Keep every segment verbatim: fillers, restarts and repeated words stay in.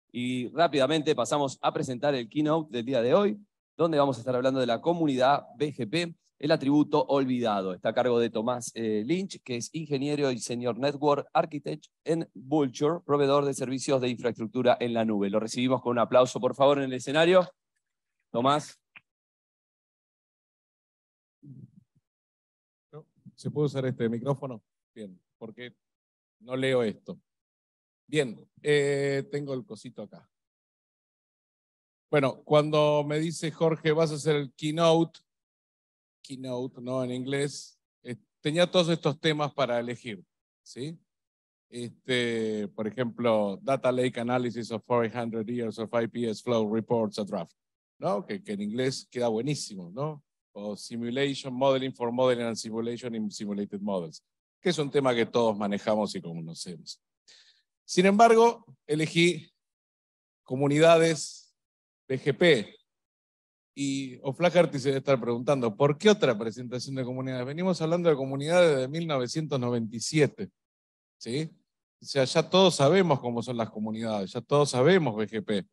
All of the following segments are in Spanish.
Y rápidamente pasamos a presentar el keynote del día de hoy, donde vamos a estar hablando de la comunidad B G P, el atributo olvidado. Está a cargo de Tomás eh, Lynch, que es ingeniero y senior network architect en Vultr, proveedor de servicios de infraestructura en la nube. Lo recibimos con un aplauso, por favor, en el escenario. Tomás. ¿Se puede usar este micrófono? Bien, porque no leo esto. Bien, eh, tengo el cosito acá. Bueno, cuando me dice Jorge, vas a hacer el keynote, keynote, ¿no? En inglés, eh, tenía todos estos temas para elegir, ¿sí? Este, por ejemplo, Data Lake Analysis of four hundred Years of I P S Flow Reports a Draft, ¿no? Que, que en inglés queda buenísimo, ¿no? O Simulation Modeling for Modeling and Simulation in Simulated Models, que es un tema que todos manejamos y conocemos. Sin embargo, elegí comunidades B G P. Y O'Flaherty se debe estar preguntando, ¿por qué otra presentación de comunidades? Venimos hablando de comunidades desde mil novecientos noventa y siete, ¿sí? O sea, ya todos sabemos cómo son las comunidades, ya todos sabemos B G P.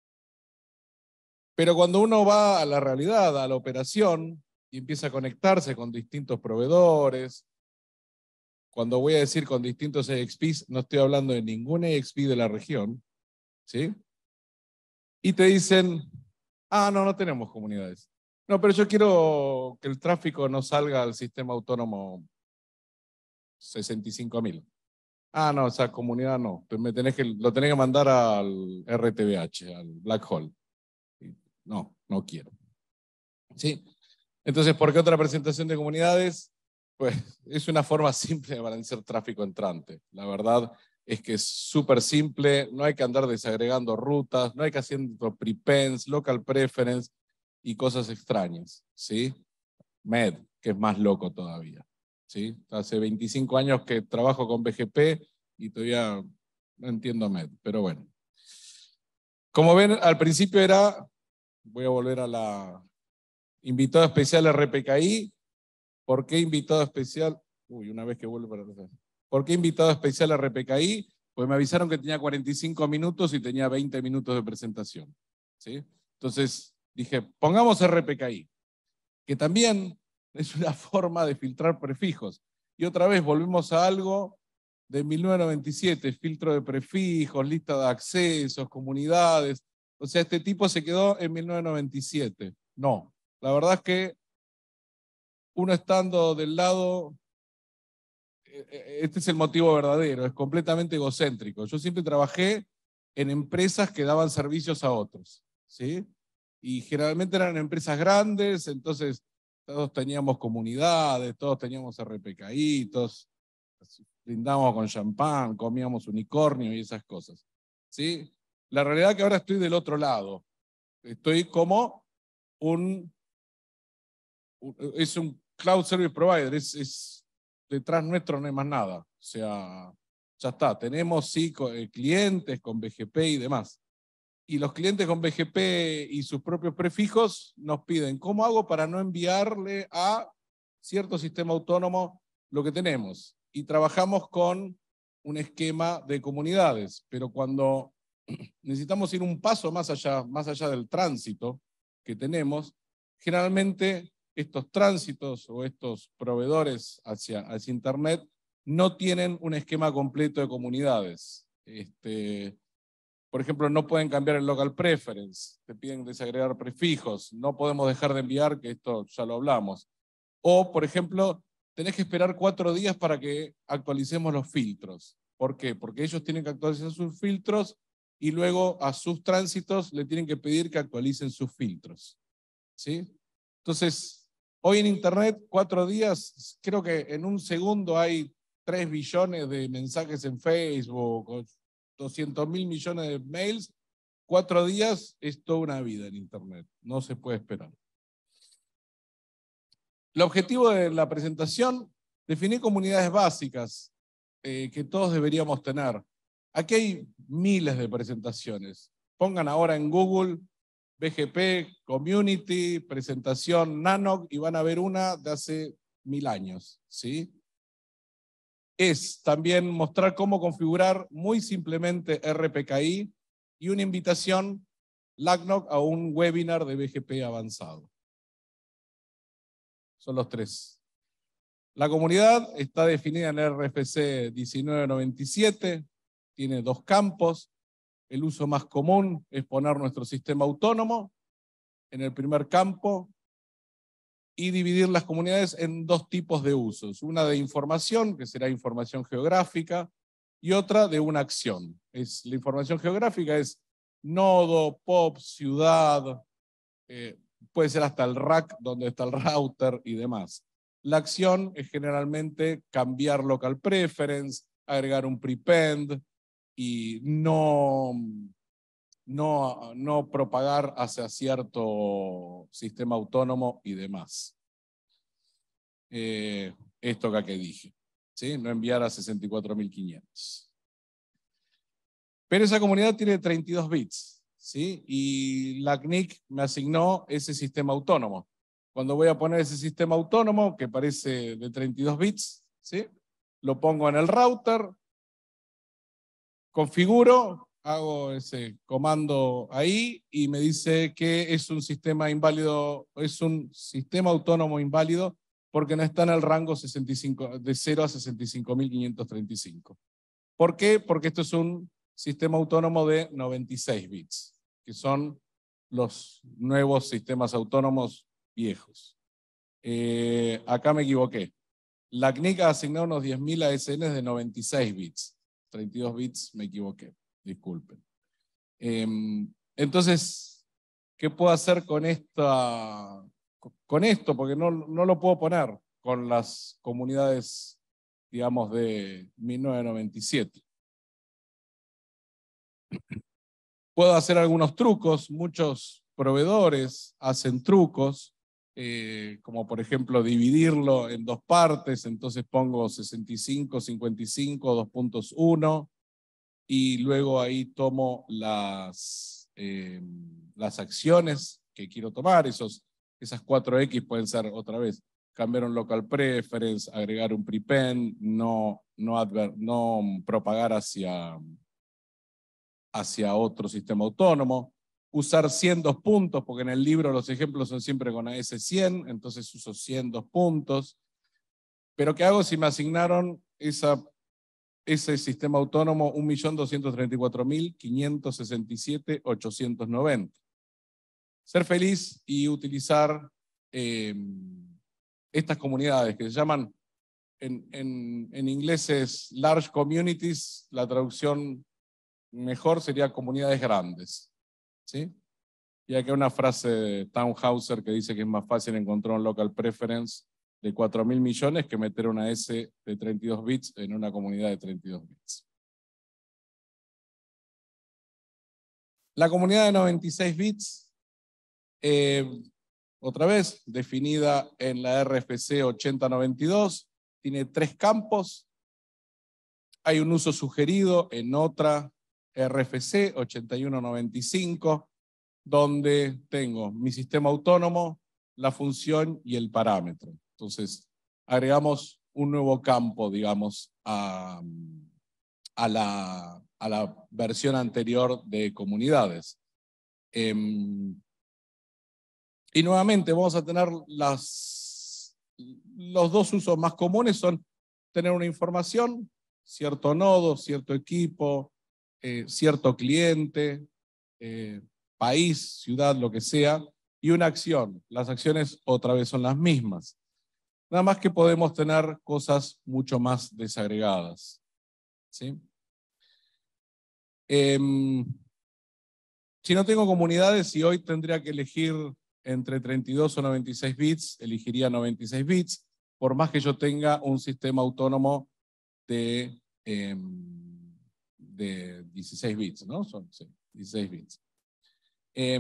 Pero cuando uno va a la realidad, a la operación, y empieza a conectarse con distintos proveedores, cuando voy a decir con distintos E X Ps, no estoy hablando de ningún E X P de la región, ¿sí? Y te dicen, ah, no, no tenemos comunidades. No, pero yo quiero que el tráfico no salga al sistema autónomo sesenta y cinco mil. Ah, no, esa comunidad no. Me tenés que, lo tenés que mandar al R T B H, al Black Hole. No, no quiero. ¿Sí? Entonces, ¿por qué otra presentación de comunidades? Pues es una forma simple de balancear tráfico entrante. La verdad es que es súper simple, no hay que andar desagregando rutas, no hay que hacer prepends, local preference y cosas extrañas, ¿sí? M E D, que es más loco todavía, ¿sí? Hace veinticinco años que trabajo con B G P y todavía no entiendo M E D, pero bueno. Como ven, al principio era, voy a volver a la invitado especial R P K I. ¿Por qué invitado especial? Uy, una vez que vuelvo para atrás. ¿Por qué invitado especial a R P K I? Pues me avisaron que tenía cuarenta y cinco minutos y tenía veinte minutos de presentación, ¿sí? Entonces dije, pongamos R P K I, que también es una forma de filtrar prefijos. Y otra vez volvemos a algo de mil novecientos noventa y siete, filtro de prefijos, lista de accesos, comunidades. O sea, este tipo se quedó en mil novecientos noventa y siete. No, la verdad es que uno estando del lado, este es el motivo verdadero, es completamente egocéntrico. Yo siempre trabajé en empresas que daban servicios a otros, ¿sí? Y generalmente eran empresas grandes, entonces todos teníamos comunidades, todos teníamos R P K I, todos brindábamos con champán, comíamos unicornio y esas cosas, ¿sí? La realidad es que ahora estoy del otro lado. Estoy como un... es un cloud service provider, es, es detrás nuestro no hay más nada. O sea, ya está, tenemos sí clientes con B G P y demás. Y los clientes con B G P y sus propios prefijos nos piden, ¿cómo hago para no enviarle a cierto sistema autónomo lo que tenemos? Y trabajamos con un esquema de comunidades, pero cuando necesitamos ir un paso más allá, más allá del tránsito que tenemos, generalmente estos tránsitos o estos proveedores hacia, hacia Internet no tienen un esquema completo de comunidades. Este, por ejemplo, no pueden cambiar el local preference, te piden desagregar prefijos, no podemos dejar de enviar, que esto ya lo hablamos. O, por ejemplo, tenés que esperar cuatro días para que actualicemos los filtros. ¿Por qué? Porque ellos tienen que actualizar sus filtros y luego a sus tránsitos le tienen que pedir que actualicen sus filtros, ¿sí? Entonces, hoy en Internet, cuatro días, creo que en un segundo hay tres billones de mensajes en Facebook, doscientos mil millones de mails. Cuatro días es toda una vida en Internet, no se puede esperar. El objetivo de la presentación, definir comunidades básicas eh, que todos deberíamos tener. Aquí hay miles de presentaciones. Pongan ahora en Google B G P, Community, presentación Nanoc y van a ver una de hace mil años, ¿sí? Es también mostrar cómo configurar muy simplemente R P K I y una invitación L A C N O C a un webinar de B G P avanzado. Son los tres. La comunidad está definida en R F C diecinueve noventa y siete, tiene dos campos. El uso más común es poner nuestro sistema autónomo en el primer campo y dividir las comunidades en dos tipos de usos. Una de información, que será información geográfica, y otra de una acción. Es, la información geográfica es nodo, pop, ciudad, eh, puede ser hasta el rack donde está el router y demás. La acción es generalmente cambiar local preference, agregar un prepend y no, no, no propagar hacia cierto sistema autónomo y demás. Eh, esto acá que dije, ¿sí? No enviar a sesenta y cuatro mil quinientos. Pero esa comunidad tiene treinta y dos bits, ¿sí? Y la C N I C me asignó ese sistema autónomo. Cuando voy a poner ese sistema autónomo, que parece de treinta y dos bits, ¿sí? Lo pongo en el router, configuro, hago ese comando ahí y me dice que es un sistema inválido, es un sistema autónomo inválido porque no está en el rango sesenta y cinco, de cero a sesenta y cinco mil quinientos treinta y cinco. ¿Por qué? Porque esto es un sistema autónomo de noventa y seis bits, que son los nuevos sistemas autónomos viejos. Eh, acá me equivoqué. La C N I C ha asignado unos diez mil A S Ns de noventa y seis bits. treinta y dos bits me equivoqué, disculpen. Eh, entonces, ¿qué puedo hacer con, esta, con esto? Porque no, no lo puedo poner con las comunidades, digamos, de mil novecientos noventa y siete. Puedo hacer algunos trucos, muchos proveedores hacen trucos, eh, como por ejemplo dividirlo en dos partes, entonces pongo sesenta y cinco, cincuenta y cinco, dos punto uno y luego ahí tomo las, eh, las acciones que quiero tomar, esos, esas cuatro X pueden ser otra vez, cambiar un local preference, agregar un prepend, no, no, adver, no propagar hacia... hacia otro sistema autónomo, usar cien dos puntos, porque en el libro los ejemplos son siempre con A S cien, entonces uso cien dos puntos. Pero ¿qué hago si me asignaron esa, ese sistema autónomo un millón doscientos treinta y cuatro mil quinientos sesenta y siete ochocientos noventa? Ser feliz y utilizar eh, estas comunidades que se llaman, en, en, en inglés es large communities, la traducción mejor sería comunidades grandes, ¿sí? Y acá una frase de Tannhauser que dice que es más fácil encontrar un local preference de cuatro mil millones que meter una S de treinta y dos bits en una comunidad de treinta y dos bits. La comunidad de noventa y seis bits, eh, otra vez, definida en la R F C ochenta noventa y dos, tiene tres campos. Hay un uso sugerido en otra R F C ochenta y uno noventa y cinco, donde tengo mi sistema autónomo, la función y el parámetro. Entonces, agregamos un nuevo campo, digamos, a, a, la, a la versión anterior de comunidades. Eh, y nuevamente vamos a tener las, los dos usos más comunes son tener una información, cierto nodo, cierto equipo, Eh, cierto cliente, eh, país, ciudad, lo que sea, y una acción. Las acciones otra vez son las mismas. Nada más que podemos tener cosas mucho más desagregadas, ¿sí? Eh, si no tengo comunidades y hoy tendría que elegir entre treinta y dos o noventa y seis bits, elegiría noventa y seis bits, por más que yo tenga un sistema autónomo de... Eh, de dieciséis bits, ¿no? Son sí, dieciséis bits. Eh,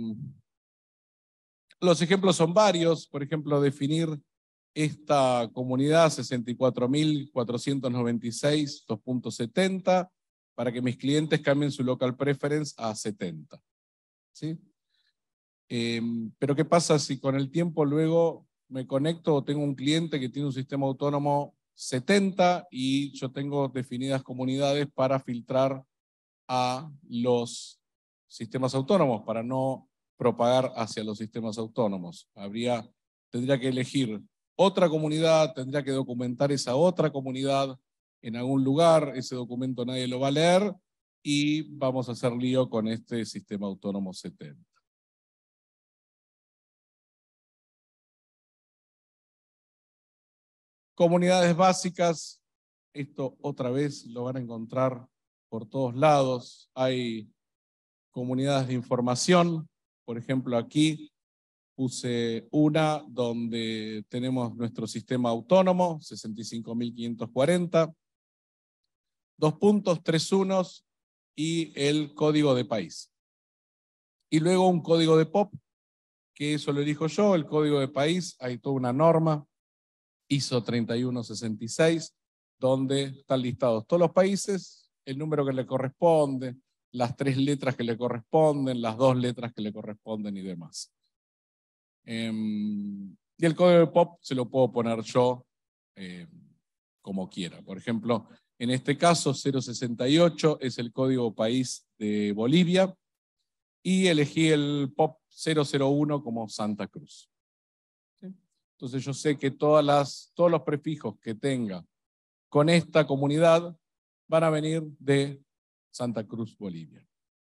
los ejemplos son varios, por ejemplo, definir esta comunidad sesenta y cuatro mil cuatrocientos noventa y seis dos punto setenta para que mis clientes cambien su local preference a setenta. ¿Sí? Eh, pero ¿qué pasa si con el tiempo luego me conecto o tengo un cliente que tiene un sistema autónomo setenta y yo tengo definidas comunidades para filtrar a los sistemas autónomos para no propagar hacia los sistemas autónomos. Habría, tendría que elegir otra comunidad, tendría que documentar esa otra comunidad en algún lugar, ese documento nadie lo va a leer y vamos a hacer lío con este sistema autónomo setenta. Comunidades básicas, esto otra vez lo van a encontrar por todos lados. Hay comunidades de información, por ejemplo aquí puse una donde tenemos nuestro sistema autónomo, sesenta y cinco mil quinientos cuarenta, dos puntos, tres unos y el código de país. Y luego un código de P O P, que eso lo elijo yo, el código de país, hay toda una norma, I S O treinta y uno sesenta y seis, donde están listados todos los países, el número que le corresponde, las tres letras que le corresponden, las dos letras que le corresponden y demás. Eh, y el código de P O P se lo puedo poner yo eh, como quiera. Por ejemplo, en este caso cero sesenta y ocho es el código país de Bolivia y elegí el P O P cero cero uno como Santa Cruz. ¿Sí? Entonces yo sé que todas las, todos los prefijos que tenga con esta comunidad van a venir de Santa Cruz, Bolivia.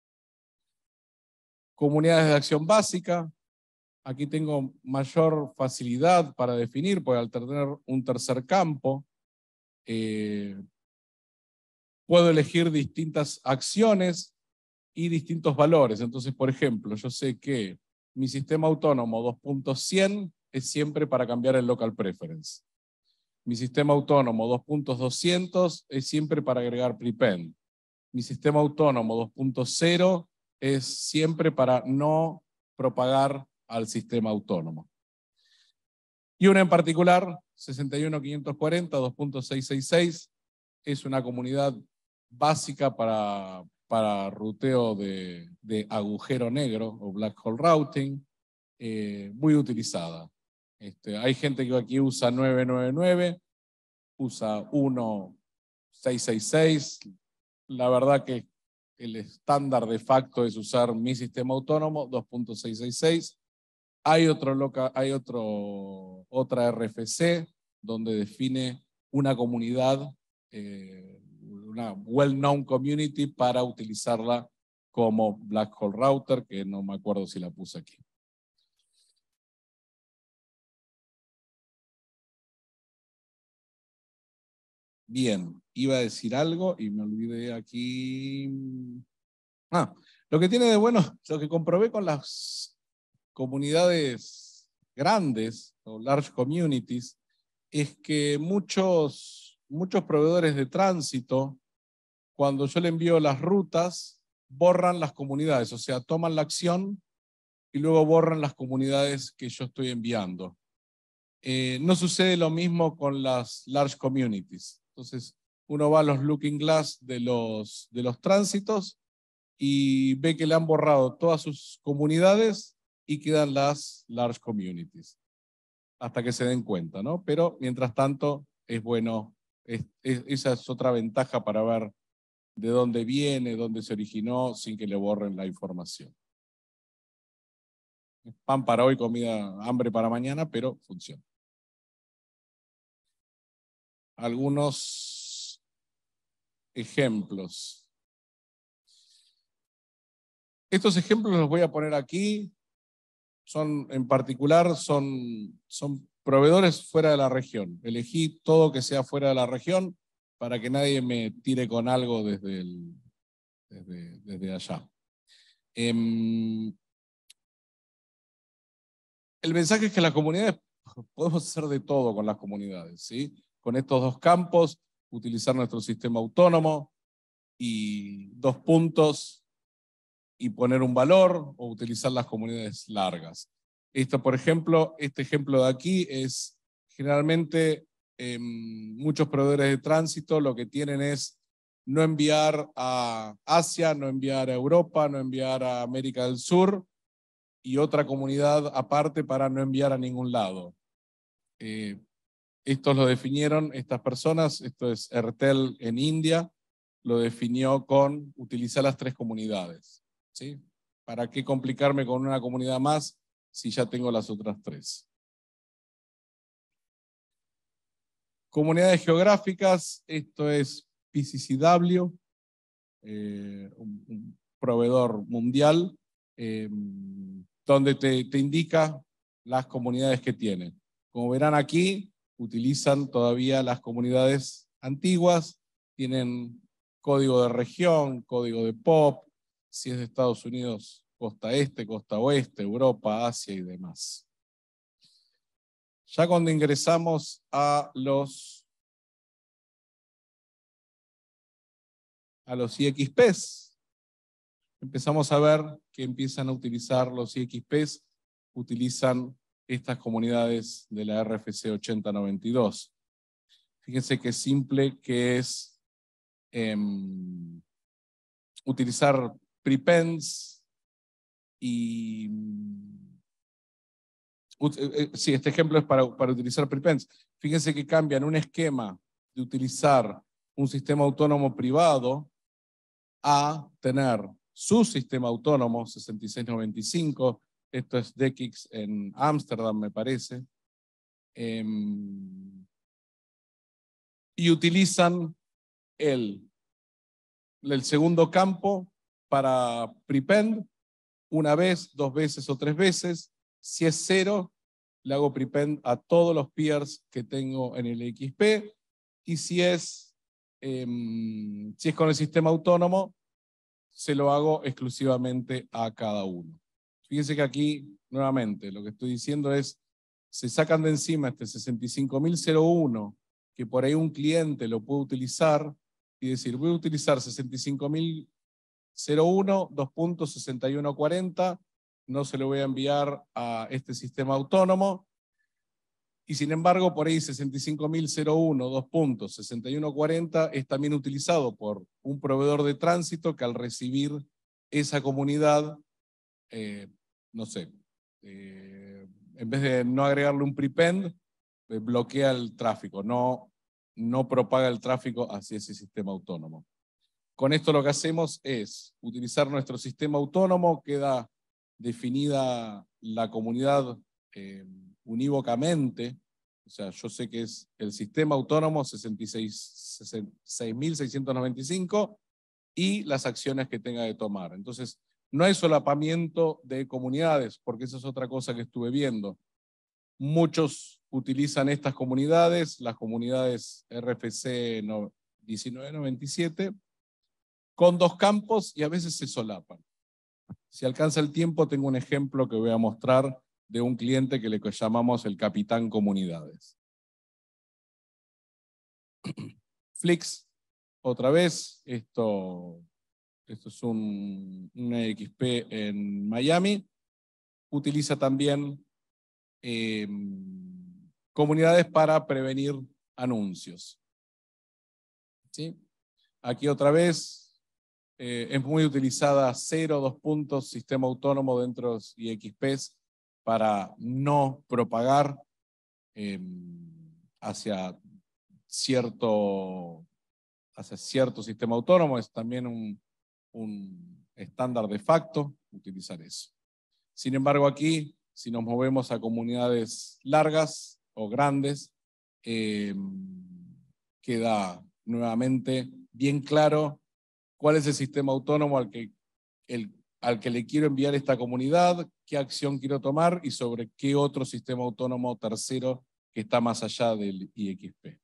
Comunidades de acción básica. Aquí tengo mayor facilidad para definir, porque al tener un tercer campo, eh, puedo elegir distintas acciones y distintos valores. Entonces, por ejemplo, yo sé que mi sistema autónomo dos punto cien es siempre para cambiar el local preference. Mi sistema autónomo dos punto doscientos es siempre para agregar prepend. Mi sistema autónomo dos punto cero es siempre para no propagar al sistema autónomo. Y una en particular, sesenta y uno quinientos cuarenta dos punto seiscientos sesenta y seis, es una comunidad básica para, para ruteo de, de agujero negro o black hole routing, eh, muy utilizada. Este, hay gente que aquí usa nueve nueve nueve, usa uno seis seis seis. La verdad que el estándar de facto es usar mi sistema autónomo dos punto seiscientos sesenta y seis. Hay, otro loca, hay otro, otra R F C donde define una comunidad, eh, una well-known community para utilizarla como Black Hole Router, que no me acuerdo si la puse aquí. Bien, iba a decir algo y me olvidé aquí. Ah, lo que tiene de bueno, lo que comprobé con las comunidades grandes o large communities, es que muchos, muchos proveedores de tránsito, cuando yo le envío las rutas, borran las comunidades, o sea, toman la acción y luego borran las comunidades que yo estoy enviando. Eh, no sucede lo mismo con las large communities. Entonces, uno va a los looking glass de los, de los tránsitos y ve que le han borrado todas sus comunidades y quedan las large communities, hasta que se den cuenta, ¿no? Pero, mientras tanto, es bueno, es, es, esa es otra ventaja para ver de dónde viene, dónde se originó, sin que le borren la información. Pan para hoy, comida, hambre para mañana, pero funciona. Algunos ejemplos. Estos ejemplos los voy a poner aquí. Son, en particular, son, son proveedores fuera de la región. Elegí todo que sea fuera de la región para que nadie me tire con algo desde, el, desde, desde allá. Eh, el mensaje es que las comunidades, podemos hacer de todo con las comunidades, ¿sí? Con estos dos campos, utilizar nuestro sistema autónomo y dos puntos y poner un valor o utilizar las comunidades largas. Esto, por ejemplo, este ejemplo de aquí es generalmente eh, muchos proveedores de tránsito lo que tienen es no enviar a Asia, no enviar a Europa, no enviar a América del Sur y otra comunidad aparte para no enviar a ningún lado. Eh, estos lo definieron estas personas, esto es Airtel en India, lo definió con utilizar las tres comunidades, ¿sí? ¿Para qué complicarme con una comunidad más si ya tengo las otras tres? Comunidades geográficas, esto es P C C W, eh, un, un proveedor mundial, eh, donde te, te indica las comunidades que tiene. Como verán aquí, utilizan todavía las comunidades antiguas, tienen código de región, código de P O P, si es de Estados Unidos, costa este, costa oeste, Europa, Asia y demás. Ya cuando ingresamos a los, a los I X Ps, empezamos a ver que empiezan a utilizar los I X Ps, utilizan estas comunidades de la R F C ochenta noventa y dos. Fíjense qué simple que es eh, utilizar prepends y... Sí, este ejemplo es para, para utilizar prepends. Fíjense que cambian un esquema de utilizar un sistema autónomo privado a tener su sistema autónomo sesenta y seis noventa y cinco. Esto es D K I X en Ámsterdam, me parece. Eh, y utilizan el, el segundo campo para prepend una vez, dos veces o tres veces. Si es cero, le hago prepend a todos los peers que tengo en el X P. Y si es, eh, si es con el sistema autónomo, se lo hago exclusivamente a cada uno. Fíjense que aquí, nuevamente, lo que estoy diciendo es, se sacan de encima este sesenta y cinco mil uno, que por ahí un cliente lo puede utilizar, y decir, voy a utilizar sesenta y cinco mil uno, dos punto sesenta y uno cuarenta, no se lo voy a enviar a este sistema autónomo, y sin embargo, por ahí sesenta y cinco mil uno, dos punto sesenta y uno cuarenta es también utilizado por un proveedor de tránsito que al recibir esa comunidad, eh, no sé, eh, en vez de no agregarle un prepend, eh, bloquea el tráfico, no, no propaga el tráfico hacia ese sistema autónomo. Con esto lo que hacemos es utilizar nuestro sistema autónomo, queda definida la comunidad eh, unívocamente, o sea, yo sé que es el sistema autónomo sesenta y seis mil seiscientos noventa y cinco y las acciones que tenga que tomar. Entonces, no hay solapamiento de comunidades, porque esa es otra cosa que estuve viendo. Muchos utilizan estas comunidades, las comunidades R F C diecinueve noventa y siete, con dos campos y a veces se solapan. Si alcanza el tiempo, tengo un ejemplo que voy a mostrar de un cliente que le llamamos el capitán comunidades. Flix, otra vez, esto, esto es un, un E X P en Miami, utiliza también eh, comunidades para prevenir anuncios. ¿Sí? Aquí otra vez, Eh, es muy utilizada cero, dos puntos, sistema autónomo dentro de los I X Ps para no propagar eh, hacia, cierto, hacia cierto sistema autónomo. Es también un, un estándar de facto utilizar eso. Sin embargo, aquí, si nos movemos a comunidades largas o grandes, eh, queda nuevamente bien claro cuál es el sistema autónomo al que, el, al que le quiero enviar esta comunidad, qué acción quiero tomar y sobre qué otro sistema autónomo tercero que está más allá del I X P.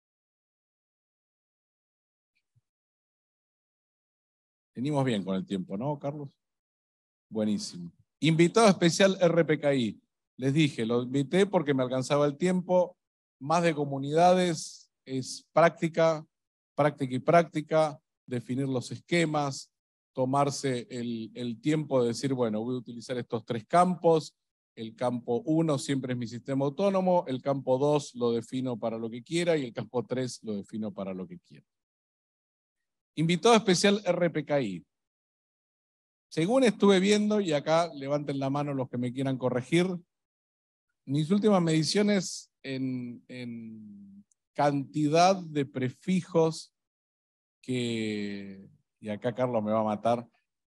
Venimos bien con el tiempo, ¿no, Carlos? Buenísimo. Invitado especial R P K I. Les dije, lo invité porque me alcanzaba el tiempo. Más de comunidades, es práctica, práctica y práctica, definir los esquemas, tomarse el, el tiempo de decir, bueno, voy a utilizar estos tres campos. El campo uno siempre es mi sistema autónomo, el campo dos lo defino para lo que quiera y el campo tres lo defino para lo que quiera. Invitado especial R P K I. Según estuve viendo, y acá levanten la mano los que me quieran corregir, mis últimas mediciones en, en cantidad de prefijos que, y acá Carlos me va a matar,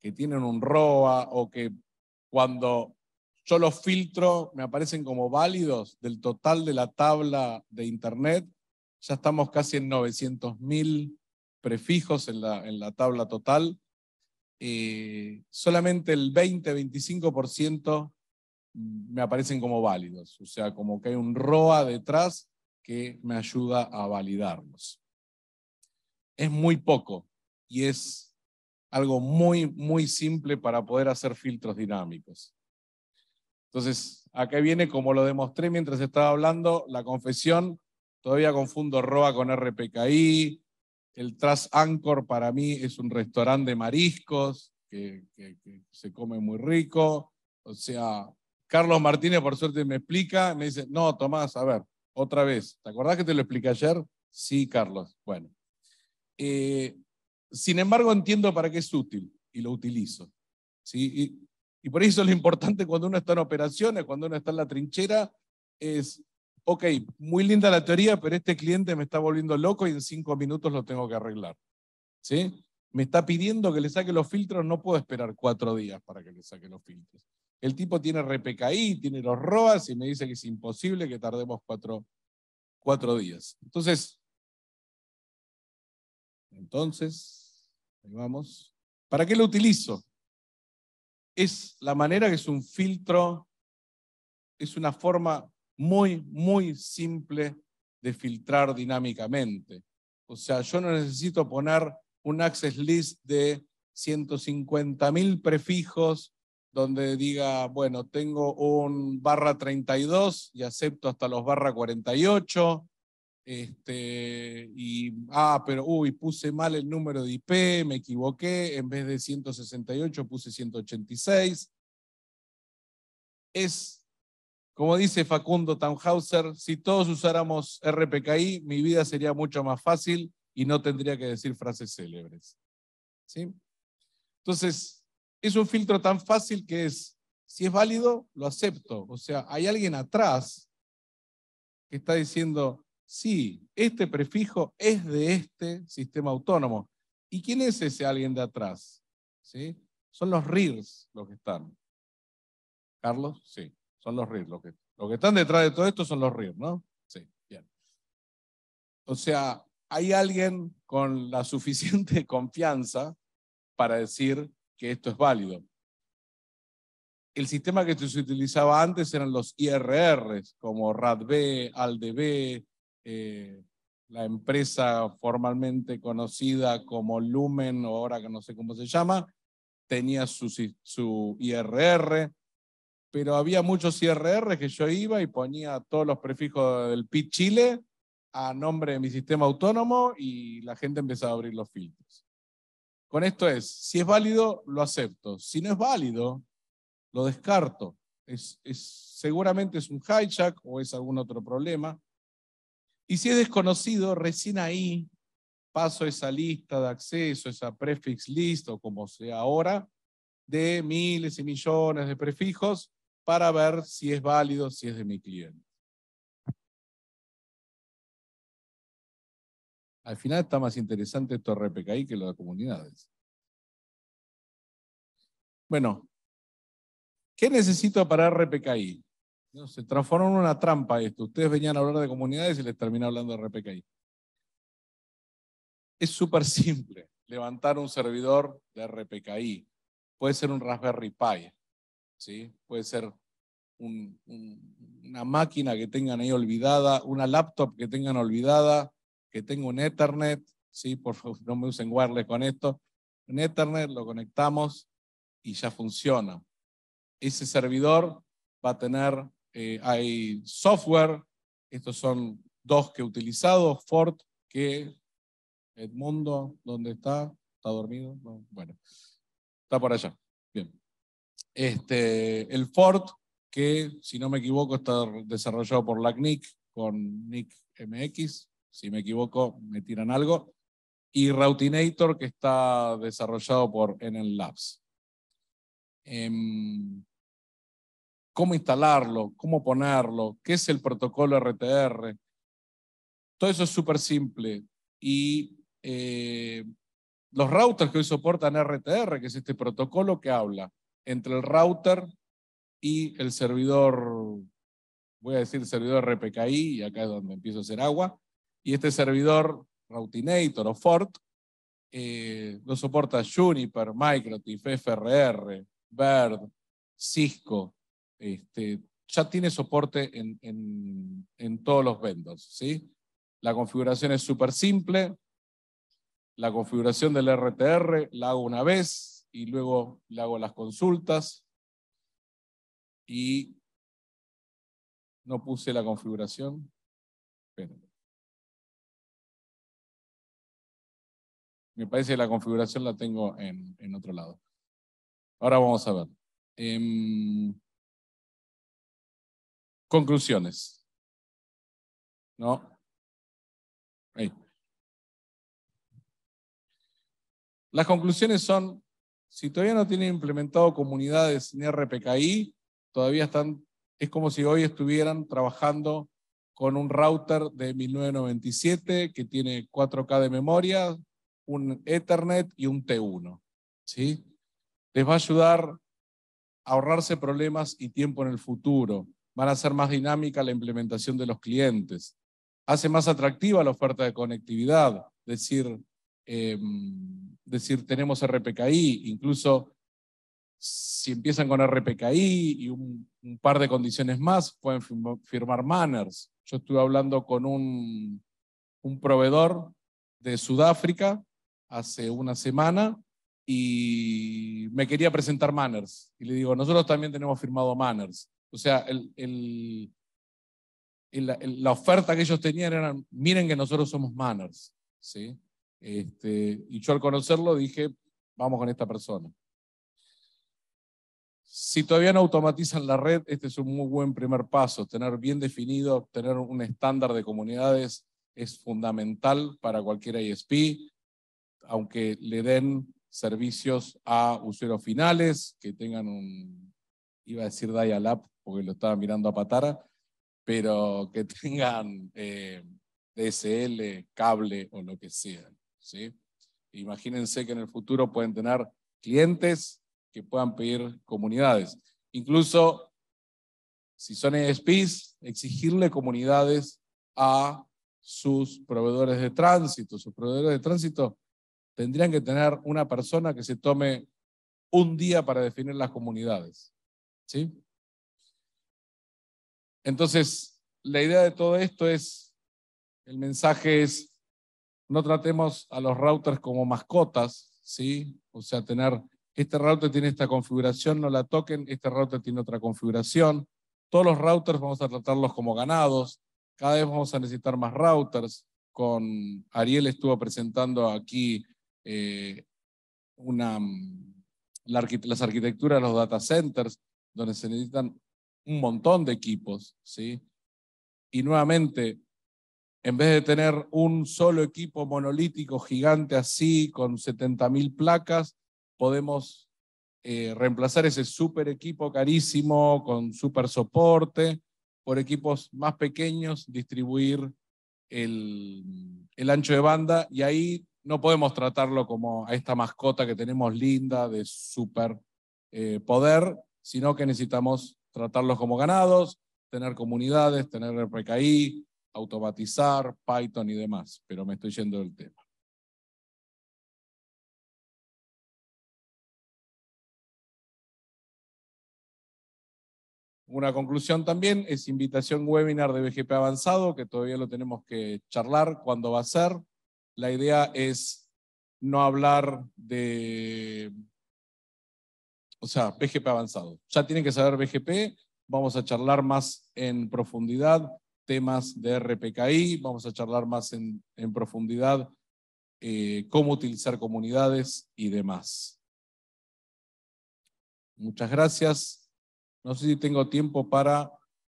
que tienen un R O A o que cuando yo los filtro me aparecen como válidos del total de la tabla de Internet. Ya estamos casi en novecientos mil prefijos en la, en la tabla total. Eh, solamente el veinte a veinticinco por ciento me aparecen como válidos. O sea, como que hay un R O A detrás que me ayuda a validarlos. Es muy poco y es algo muy, muy simple para poder hacer filtros dinámicos. Entonces, acá viene, como lo demostré mientras estaba hablando, la confesión. Todavía confundo R O A con R P K I. El Trust Anchor para mí es un restaurante de mariscos que, que, que se come muy rico. O sea, Carlos Martínez por suerte me explica, me dice, no, Tomás, a ver, otra vez. ¿Te acordás que te lo expliqué ayer? Sí, Carlos. Bueno. Eh, sin embargo, entiendo para qué es útil y lo utilizo. ¿Sí? Y, y por eso lo importante cuando uno está en operaciones, cuando uno está en la trinchera, es, ok, muy linda la teoría, pero este cliente me está volviendo loco y en cinco minutos lo tengo que arreglar. ¿Sí? Me está pidiendo que le saque los filtros, no puedo esperar cuatro días para que le saque los filtros. El tipo tiene R P K I, tiene los R O As y me dice que es imposible que tardemos cuatro, cuatro días. Entonces, entonces, ahí vamos. ¿Para qué lo utilizo? Es la manera que es un filtro, es una forma muy, muy simple de filtrar dinámicamente. O sea, yo no necesito poner un access list de ciento cincuenta mil prefijos donde diga, bueno, tengo un barra treinta y dos y acepto hasta los barra cuarenta y ocho. Este, y, ah, pero, uy, puse mal el número de I P, me equivoqué, en vez de ciento sesenta y ocho puse ciento ochenta y seis. Es, como dice Facundo Tannhauser, si todos usáramos R P K I, mi vida sería mucho más fácil y no tendría que decir frases célebres. ¿Sí? Entonces, es un filtro tan fácil que es, si es válido, lo acepto. O sea, hay alguien atrás que está diciendo, sí, este prefijo es de este sistema autónomo. ¿Y quién es ese alguien de atrás? ¿Sí? Son los R I Rs los que están. ¿Carlos? Sí, son los R I Rs los que, los que están detrás de todo esto son los R I Rs, ¿no? Sí, bien. O sea, hay alguien con la suficiente confianza para decir que esto es válido. El sistema que se utilizaba antes eran los I R Rs, como R A D B, A L D B, eh, la empresa formalmente conocida como Lumen, o ahora que no sé cómo se llama, tenía su, su I R R, pero había muchos I R Rs que yo iba y ponía todos los prefijos del P I B Chile a nombre de mi sistema autónomo y la gente empezaba a abrir los filtros. Con esto es, si es válido, lo acepto. Si no es válido, lo descarto. Es, es, seguramente es un hijack o es algún otro problema. Y si es desconocido, recién ahí paso esa lista de acceso, esa prefix list o como sea ahora, de miles y millones de prefijos para ver si es válido, si es de mi cliente. Al final está más interesante esto R P K I que lo de comunidades. Bueno, ¿qué necesito para R P K I? No, se transformó en una trampa esto. Ustedes venían a hablar de comunidades y les terminé hablando de R P K I. Es súper simple levantar un servidor de R P K I. Puede ser un Raspberry Pi, ¿sí? Puede ser un, un, una máquina que tengan ahí olvidada, una laptop que tengan olvidada, que tenga un Ethernet, ¿sí? Por favor, no me usen wireless con esto. Un Ethernet, lo conectamos y ya funciona. Ese servidor va a tener, eh, hay software, estos son dos que he utilizado, Fort, que Edmundo, ¿dónde está? ¿Está dormido? No, bueno, está por allá. Bien. Este, el Fort, que si no me equivoco está desarrollado por la C N I C con N I C M X, si me equivoco me tiran algo, y Routinator, que está desarrollado por N N Labs. Eh, ¿Cómo instalarlo? ¿Cómo ponerlo? ¿Qué es el protocolo R T R? Todo eso es súper simple y eh, los routers que hoy soportan R T R, que es este protocolo que habla entre el router y el servidor, voy a decir servidor R P K I, y acá es donde empiezo a hacer agua, y este servidor Routinator o Fort, eh, lo soporta Juniper, Microtik, F R R, Bird, Cisco, este, ya tiene soporte en, en, en todos los vendors, ¿sí? La configuración es súper simple, la configuración del R T R la hago una vez y luego le hago las consultas y no puse la configuración. Esperen. Me parece que la configuración la tengo en, en otro lado. Ahora vamos a ver. Eh, conclusiones. ¿No? Ahí. Las conclusiones son, si todavía no tienen implementado comunidades ni R P K I, todavía están, es como si hoy estuvieran trabajando con un router de mil novecientos noventa y siete que tiene cuatro K de memoria, un Ethernet y un T uno. ¿Sí? Les va a ayudar a ahorrarse problemas y tiempo en el futuro. Van a hacer más dinámica la implementación de los clientes. Hace más atractiva la oferta de conectividad, decir, eh, decir tenemos R P K I, incluso si empiezan con R P K I y un, un par de condiciones más, pueden firmar manners. Yo estuve hablando con un, un proveedor de Sudáfrica hace una semana y me quería presentar manners. Y le digo, nosotros también tenemos firmado manners. O sea, el, el, el, el, la oferta que ellos tenían era, miren que nosotros somos manners. ¿Sí? Este, y yo al conocerlo dije, vamos con esta persona. Si todavía no automatizan la red, este es un muy buen primer paso. Tener bien definido, tener un estándar de comunidades es fundamental para cualquier I S P, aunque le den servicios a usuarios finales, que tengan un, iba a decir dial-up, porque lo estaba mirando a Patara, pero que tengan eh, D S L, cable o lo que sea. ¿Sí? Imagínense que en el futuro pueden tener clientes que puedan pedir comunidades. Incluso, si son I S Ps, exigirle comunidades a sus proveedores de tránsito. Sus proveedores de tránsito tendrían que tener una persona que se tome un día para definir las comunidades. ¿Sí? Entonces, la idea de todo esto es, el mensaje es, no tratemos a los routers como mascotas, ¿sí? O sea, tener, este router tiene esta configuración, no la toquen, este router tiene otra configuración. Todos los routers vamos a tratarlos como ganados, cada vez vamos a necesitar más routers. Con Ariel estuvo presentando aquí eh, una, la, las arquitecturas de los data centers, donde se necesitan un montón de equipos, ¿sí? Y nuevamente, en vez de tener un solo equipo monolítico gigante así, con setenta mil placas, podemos eh, reemplazar ese super equipo carísimo con super soporte por equipos más pequeños, distribuir el, el ancho de banda, y ahí no podemos tratarlo como a esta mascota que tenemos linda de super eh, poder, sino que necesitamos tratarlos como ganados, tener comunidades, tener R P K I, automatizar, Python y demás, pero me estoy yendo del tema. Una conclusión también es invitación webinar de B G P avanzado, que todavía lo tenemos que charlar cuándo va a ser. La idea es no hablar de, o sea, B G P avanzado. Ya tienen que saber B G P, vamos a charlar más en profundidad temas de R P K I, vamos a charlar más en, en profundidad eh, cómo utilizar comunidades y demás. Muchas gracias. No sé si tengo tiempo para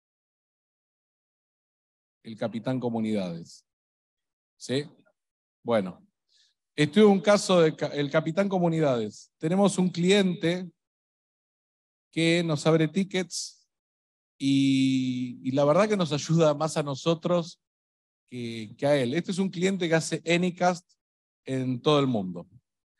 el capitán comunidades. ¿Sí? Bueno, estuve en un caso del capitán comunidades. Tenemos un cliente que nos abre tickets y, y la verdad que nos ayuda más a nosotros que, que a él. Este es un cliente que hace Anycast en todo el mundo.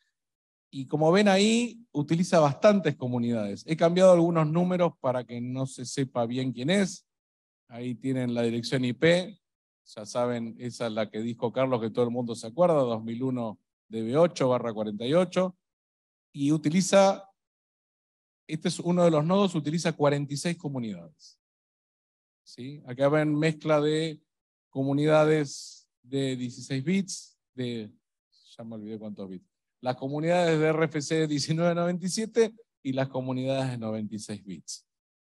Y como ven ahí, utiliza bastantes comunidades. He cambiado algunos números para que no se sepa bien quién es. Ahí tienen la dirección I P. Ya saben, esa es la que dijo Carlos, que todo el mundo se acuerda, dos mil uno D B ocho barra cuarenta y ocho. Y utiliza, este es uno de los nodos, utiliza cuarenta y seis comunidades. ¿Sí? Acá ven mezcla de comunidades de dieciséis bits, de, ya me olvidé cuántos bits. Las comunidades de R F C diecinueve noventa y siete y las comunidades de noventa y seis bits.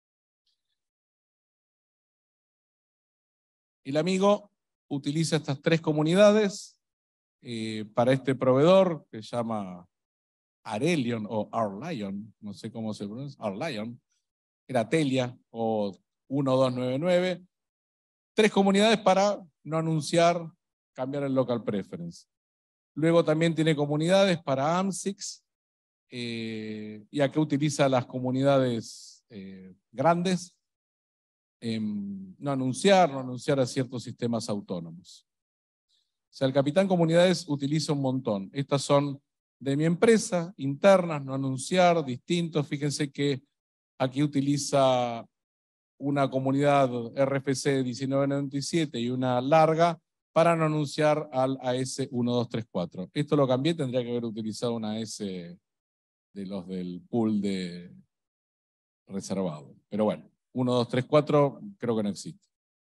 El amigo utiliza estas tres comunidades eh, para este proveedor que se llama Arelion o Arlion, no sé cómo se pronuncia, Arlion, era Telia o uno dos nueve nueve. Tres comunidades para no anunciar, cambiar el local preference. Luego también tiene comunidades para A M S I X, eh, y acá utiliza las comunidades eh, grandes, eh, no anunciar, no anunciar a ciertos sistemas autónomos. O sea, el Capitán Comunidades utiliza un montón. Estas son de mi empresa, internas, no anunciar, distintos. Fíjense que aquí utiliza una comunidad R F C diecinueve noventa y siete y una larga para no anunciar al A S uno dos tres cuatro. Esto lo cambié, tendría que haber utilizado una A S de los del pool de reservado. Pero bueno, uno dos tres cuatro creo que no existe.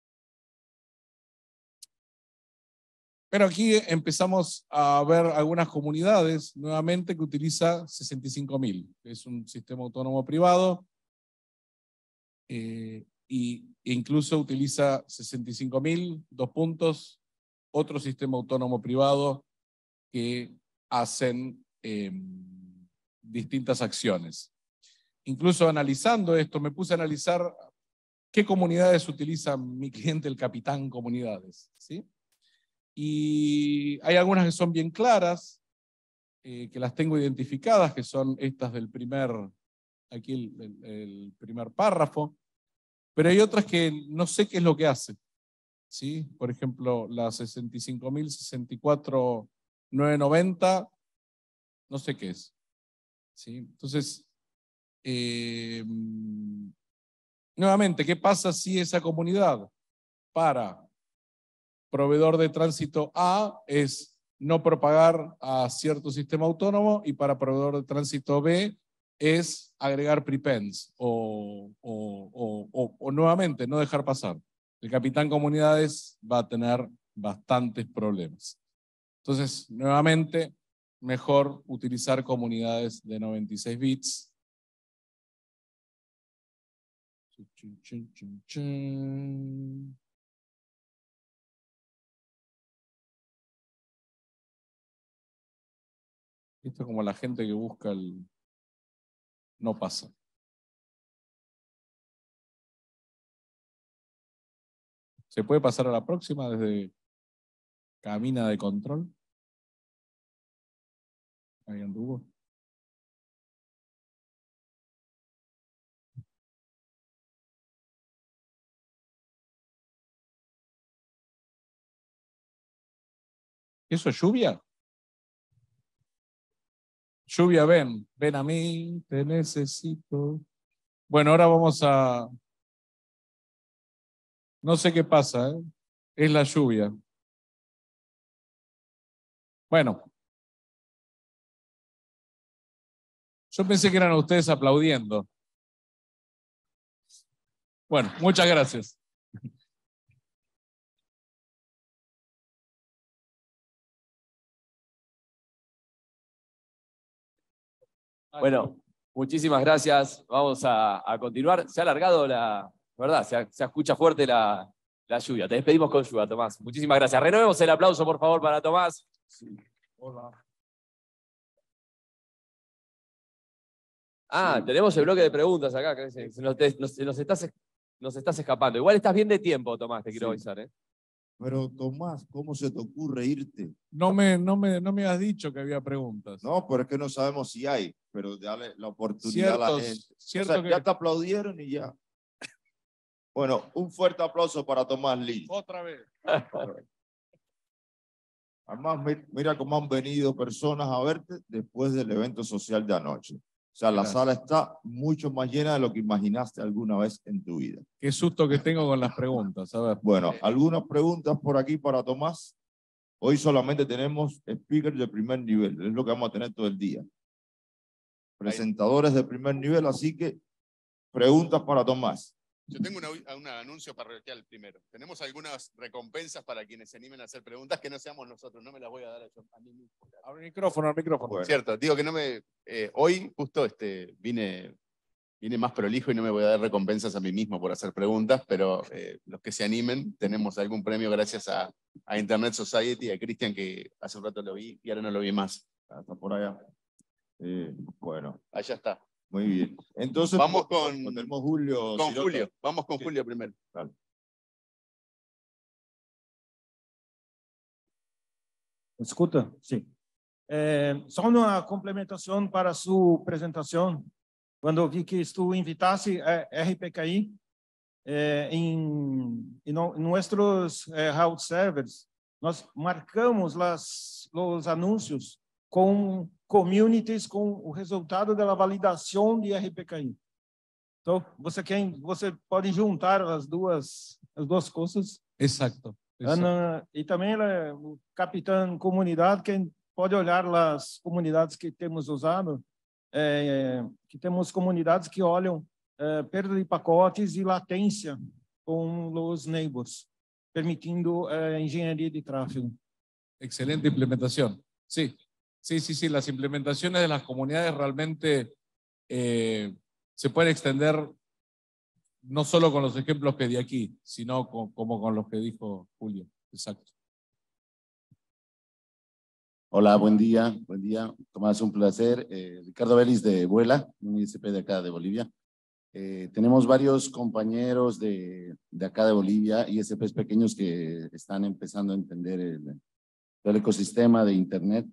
Pero aquí empezamos a ver algunas comunidades nuevamente que utiliza sesenta y cinco mil. Es un sistema autónomo privado eh, y, e incluso utiliza sesenta y cinco mil, dos puntos, otro sistema autónomo privado que hacen eh, distintas acciones. Incluso analizando esto, me puse a analizar qué comunidades utiliza mi cliente, el Capitán Comunidades, ¿sí? Y hay algunas que son bien claras, eh, que las tengo identificadas, que son estas del primer, aquí el, el, el primer párrafo, pero hay otras que no sé qué es lo que hace, ¿sí? Por ejemplo, la sesenta y cinco mil sesenta y cuatro mil novecientos noventa, no sé qué es, ¿sí? Entonces, eh, nuevamente, ¿qué pasa si esa comunidad para proveedor de tránsito A es no propagar a cierto sistema autónomo y para proveedor de tránsito B es agregar prepends o, o, o, o, o nuevamente no dejar pasar? El Capitán Comunidades va a tener bastantes problemas. Entonces, nuevamente, mejor utilizar comunidades de noventa y seis bits. Chun, chun, chun, chun. Esto es como la gente que busca el... No pasa. ¿Se puede pasar a la próxima desde cabina de control? Ahí anduvo. ¿Eso es lluvia? Lluvia, ven, ven a mí, te necesito. Bueno, ahora vamos a... No sé qué pasa, ¿eh? Es la lluvia. Bueno. Yo pensé que eran ustedes aplaudiendo. Bueno, muchas gracias. Bueno, muchísimas gracias. Vamos a, a continuar. Se ha alargado la... ¿Verdad? Se, se escucha fuerte la, la lluvia. Te despedimos con lluvia, Tomás. Muchísimas gracias. Renovemos el aplauso, por favor, para Tomás. Sí. Hola. Ah, Sí. tenemos el bloque de preguntas acá. Que se, se nos, te, nos, nos, estás, nos estás escapando. Igual estás bien de tiempo, Tomás, te quiero Sí. avisar. ¿eh? Pero Tomás, ¿cómo se te ocurre irte? No me, no, me, no me has dicho que había preguntas. No, pero es que no sabemos si hay, pero dale la oportunidad Ciertos, a la gente. cierto O sea, que... ya te aplaudieron y ya. Bueno, un fuerte aplauso para Tomás Lynch. Otra vez. Además, mi- mira cómo han venido personas a verte después del evento social de anoche. O sea, la Gracias. sala está mucho más llena de lo que imaginaste alguna vez en tu vida. Qué susto que tengo con las preguntas. A ver. Bueno, algunas preguntas por aquí para Tomás. Hoy solamente tenemos speakers de primer nivel, es lo que vamos a tener todo el día. Presentadores de primer nivel, así que preguntas para Tomás. Yo tengo una, un anuncio parroquial primero. Tenemos algunas recompensas para quienes se animen a hacer preguntas que no seamos nosotros. No me las voy a dar yo a mí mismo. Al micrófono, al micrófono. Bueno. Cierto, digo que no me... eh, hoy justo este, vine, vine más prolijo y no me voy a dar recompensas a mí mismo por hacer preguntas, pero eh, los que se animen, tenemos algún premio gracias a, a Internet Society y a Cristian, que hace un rato lo vi y ahora no lo vi más. Hasta por allá. Eh, bueno, Allá está. muy bien. Entonces, Vamos pues, con- tenemos Julio. Con Sirota. Julio, vamos con Sí. Julio primero. Dale. Escuta? Sim. É, só uma complementação para a sua apresentação. Quando eu vi que tu invitasse a R P K I é, em, em, no, em nossos é, route servers, nós marcamos las, os anúncios com communities com o resultado da validação de R P K I. Então, você quer, você pode juntar as duas as duas coisas. Exacto. exacto. Ana, e também ela, o capitão comunidade, quem pode olhar as comunidades que temos usado, é, que temos comunidades que olham é, perda de pacotes e latência com os neighbors, permitindo é, engenharia de tráfego. Excelente implementación. Sí, sí, sí, sí. Las implementaciones de las comunidades realmente eh, se pueden extender no solo con los ejemplos que di aquí, sino con, como con los que dijo Julio. Exacto. Hola, buen día, buen día. Tomás, un placer. Eh, Ricardo Vélez de Vuela, un I S P de acá de Bolivia. Eh, tenemos varios compañeros de, de acá de Bolivia, I S Ps pequeños que están empezando a entender el, el ecosistema de Internet.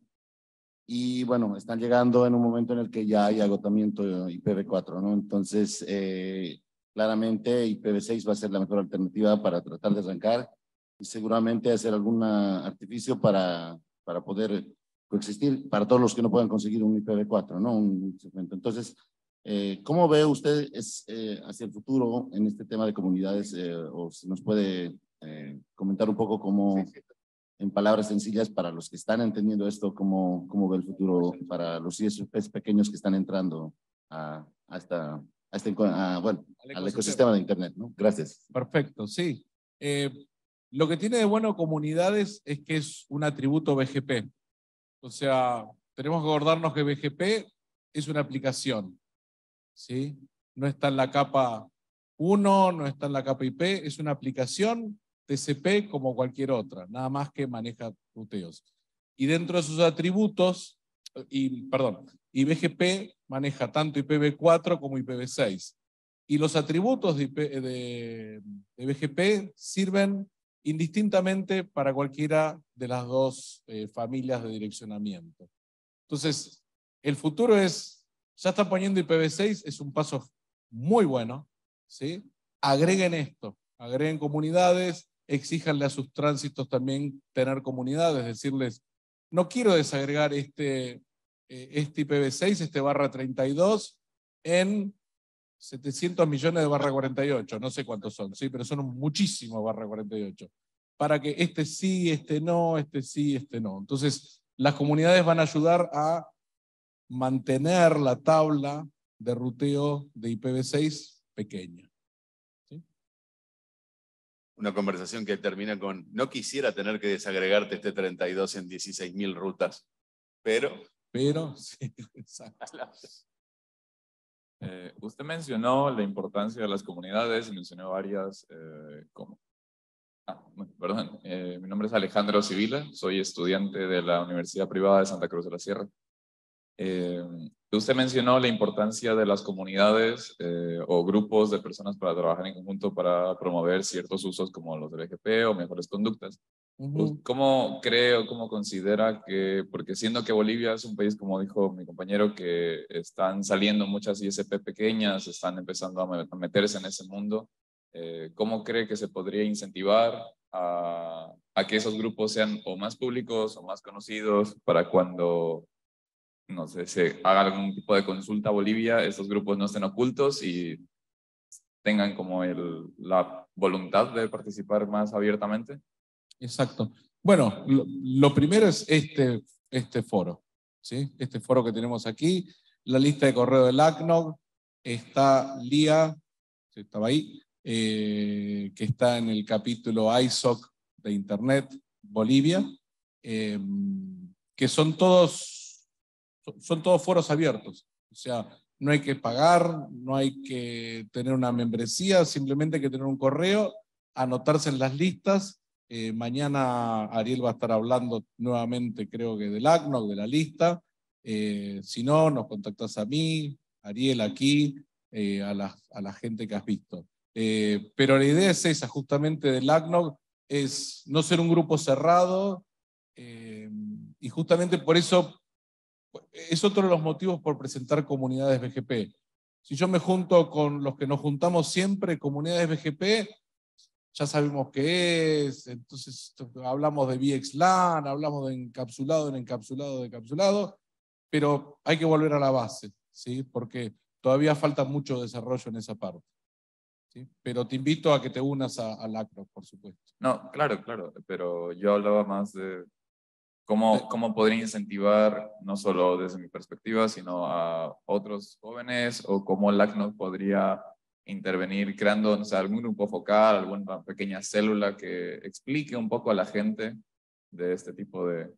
Y bueno, están llegando en un momento en el que ya hay agotamiento I P v cuatro, ¿no? Entonces, eh, claramente I P v seis va a ser la mejor alternativa para tratar de arrancar y seguramente hacer algún artificio para, para poder coexistir para todos los que no puedan conseguir un I P v cuatro, ¿no? Un segmento. Entonces, eh, ¿cómo ve usted es, eh, hacia el futuro en este tema de comunidades? Eh, o si nos puede eh, comentar un poco cómo, Sí, sí. en palabras sencillas, para los que están entendiendo esto, cómo, cómo ve el futuro para los I S Ps pequeños que están entrando a, a esta, a este, a, bueno, al ecosistema de Internet, ¿no? Gracias. Perfecto, sí. Eh, lo que tiene de bueno comunidades es que es un atributo B G P. O sea, tenemos que acordarnos que B G P es una aplicación, ¿sí? No está en la capa uno, no está en la capa I P, es una aplicación T C P como cualquier otra, nada más que maneja ruteos. Y dentro de sus atributos, y, perdón, y B G P maneja tanto I P v cuatro como I P v seis. Y los atributos de, I P, de, de B G P sirven indistintamente para cualquiera de las dos eh, familias de direccionamiento. Entonces, el futuro es, ya están poniendo I P v seis, es un paso muy bueno, ¿sí? Agreguen esto, agreguen comunidades, exíjanle a sus tránsitos también tener comunidades, decirles, no quiero desagregar este, eh, este I P v seis, este barra treinta y dos, en setecientos millones de barra cuarenta y ocho, no sé cuántos son, ¿sí? Pero son muchísimos barra cuarenta y ocho. Para que este sí, este no, este sí, este no. Entonces, las comunidades van a ayudar a mantener la tabla de ruteo de I P v seis pequeña. ¿Sí? Una conversación que termina con, no quisiera tener que desagregarte este treinta y dos en dieciséis mil rutas, pero... Pero, sí, exacto. Eh, usted mencionó la importancia de las comunidades y mencionó varias, eh, como... Ah, bueno, perdón, eh, mi nombre es Alejandro Civila, soy estudiante de la Universidad Privada de Santa Cruz de la Sierra. Eh, usted mencionó la importancia de las comunidades eh, o grupos de personas para trabajar en conjunto para promover ciertos usos como los de B G P o mejores conductas. Uh-huh. ¿Cómo cree o cómo considera que, porque siendo que Bolivia es un país, como dijo mi compañero, que están saliendo muchas I S P pequeñas, están empezando a meterse en ese mundo, eh, ¿cómo cree que se podría incentivar a, a que esos grupos sean o más públicos o más conocidos para cuando, no sé, se haga algún tipo de consulta a Bolivia, esos grupos no estén ocultos y tengan como el, la voluntad de participar más abiertamente. Exacto. Bueno, lo, lo primero es este, este foro, ¿sí? Este foro que tenemos aquí, la lista de correo del A C N O G, está Lía, que estaba ahí, eh, que está en el capítulo I S O C de Internet Bolivia, eh, que son todos, son todos foros abiertos. O sea, no hay que pagar, no hay que tener una membresía, simplemente hay que tener un correo, anotarse en las listas. Eh, mañana Ariel va a estar hablando nuevamente, creo que del A C N O G, de la lista. Eh, si no, nos contactas a mí, Ariel aquí, eh, a, la, a la gente que has visto. Eh, pero la idea es esa, justamente del A C N O G, es no ser un grupo cerrado, eh, y justamente por eso es otro de los motivos por presentar comunidades B G P. Si yo me junto con los que nos juntamos siempre, comunidades B G P, ya sabemos qué es, entonces hablamos de V X LAN, hablamos de encapsulado en encapsulado de encapsulado, pero hay que volver a la base, ¿sí? Porque todavía falta mucho desarrollo en esa parte. ¿Sí? Pero te invito a que te unas al A C N O G, por supuesto. No, claro, claro, pero yo hablaba más de cómo, cómo podría incentivar, no solo desde mi perspectiva, sino a otros jóvenes, o cómo el A C N O G podría intervenir creando, no sé, algún grupo focal, alguna pequeña célula que explique un poco a la gente de este tipo de...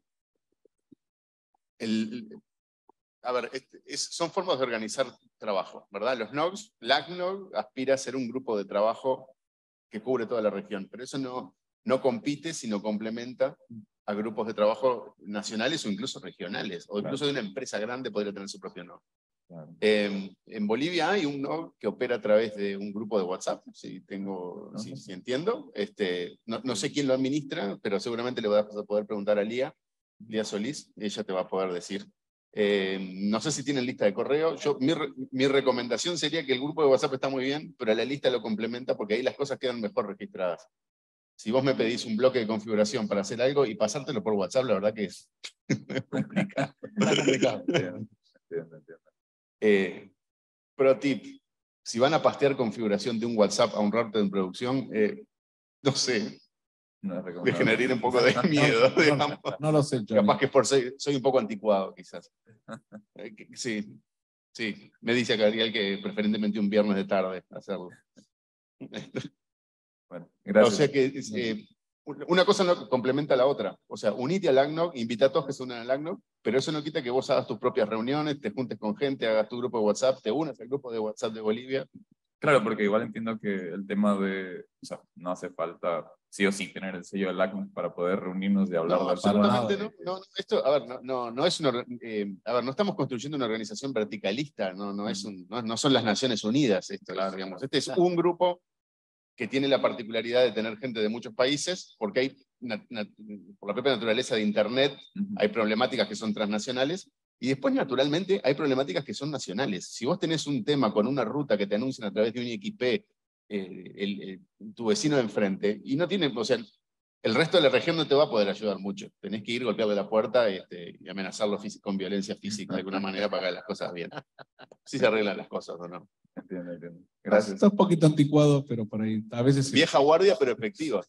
El, a ver, es, es, son formas de organizar trabajo, ¿verdad? Los N O Gs, el A C N O G aspira a ser un grupo de trabajo que cubre toda la región, pero eso no, no compite, sino complementa a grupos de trabajo nacionales o incluso regionales, o incluso de una empresa grande podría tener su propio N O G. Claro. Eh, en Bolivia hay un N O G que opera a través de un grupo de WhatsApp, si, tengo, si, si entiendo. Este, no, no sé quién lo administra, pero seguramente le vas a poder preguntar a Lía, Lía Solís, ella te va a poder decir. Eh, no sé si tienen lista de correo. Yo, mi, mi recomendación sería que el grupo de WhatsApp está muy bien, pero la lista lo complementa porque ahí las cosas quedan mejor registradas. Si vos me pedís un bloque de configuración para hacer algo y pasártelo por WhatsApp, la verdad que es complicado. Está complicado. Entiendo, entiendo. Eh, pro tip, si van a pastear configuración de un WhatsApp a un router en producción, eh, no sé, no me generaría un poco de miedo. No, digamos. no, no lo sé, Johnny. Capaz que por soy, soy un poco anticuado, quizás. Eh, sí, sí, me dice acá Ariel que preferentemente un viernes de tarde hacerlo. Bueno, gracias. O sea que eh, una cosa no complementa a la otra. O sea, unite al A C N O G, invita a todos que se unan al A C N O G, pero eso no quita que vos hagas tus propias reuniones, te juntes con gente, hagas tu grupo de WhatsApp, te unas al grupo de WhatsApp de Bolivia. Claro, porque igual entiendo que el tema de, o sea, no hace falta sí o sí tener el sello del A C N O G para poder reunirnos y hablar no, de absolutamente no, no, no. Esto, a ver, no, no, no es una, eh, a ver, no estamos construyendo una organización verticalista, no, no, es un, no, no son las Naciones Unidas, esto, claro, digamos. Este es un grupo que tiene la particularidad de tener gente de muchos países, porque hay, na, na, por la propia naturaleza de Internet, uh-huh. hay problemáticas que son transnacionales, y después, naturalmente, hay problemáticas que son nacionales. Si vos tenés un tema con una ruta que te anuncian a través de un I X P, eh, el, el, tu vecino de enfrente, y no tiene, o sea, el resto de la región no te va a poder ayudar mucho. Tenés que ir, golpearle la puerta este, y amenazarlo con violencia física de alguna manera para que hagan las cosas bien. Sí se arreglan las cosas, ¿o no? Entiendo, entiendo. Gracias. Está un poquito anticuado, pero por ahí, a veces sí. Vieja guardia, pero efectiva.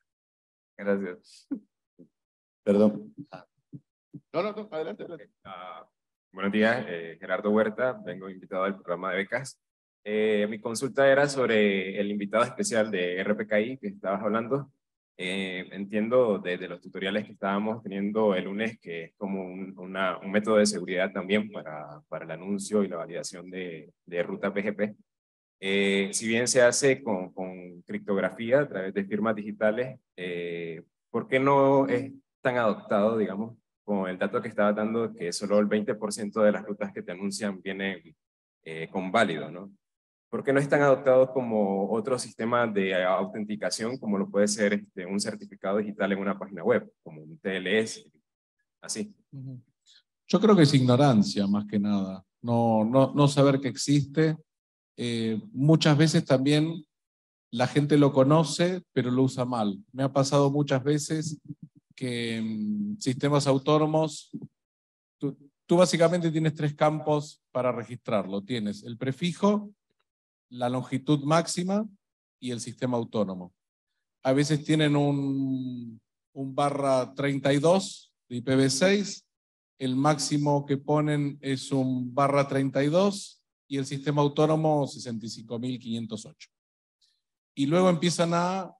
Gracias. Perdón. No, no, no, adelante, adelante. Uh, buenos días, eh, Gerardo Huerta, vengo invitado al programa de becas. Eh, mi consulta era sobre el invitado especial de R P K I que estabas hablando. Eh, entiendo desde los tutoriales que estábamos teniendo el lunes que es como un, una, un método de seguridad también para, para el anuncio y la validación de, de ruta P G P. Eh, si bien se hace con, con criptografía a través de firmas digitales, eh, ¿por qué no es tan adoptado, digamos, con el dato que estaba dando que solo el veinte por ciento de las rutas que te anuncian vienen eh, con válido, ¿no? ¿Por qué no están adoptados como otros sistemas de autenticación, como lo puede ser este, un certificado digital en una página web, como un T L S, así? Yo creo que es ignorancia, más que nada. No, no, no saber que existe. Eh, muchas veces también la gente lo conoce, pero lo usa mal. Me ha pasado muchas veces que en sistemas autónomos, tú, tú básicamente tienes tres campos para registrarlo. Tienes el prefijo, la longitud máxima y el sistema autónomo. A veces tienen un, un barra treinta y dos de I P v seis, el máximo que ponen es un barra treinta y dos y el sistema autónomo sesenta y cinco mil quinientos ocho. Y luego empiezan a,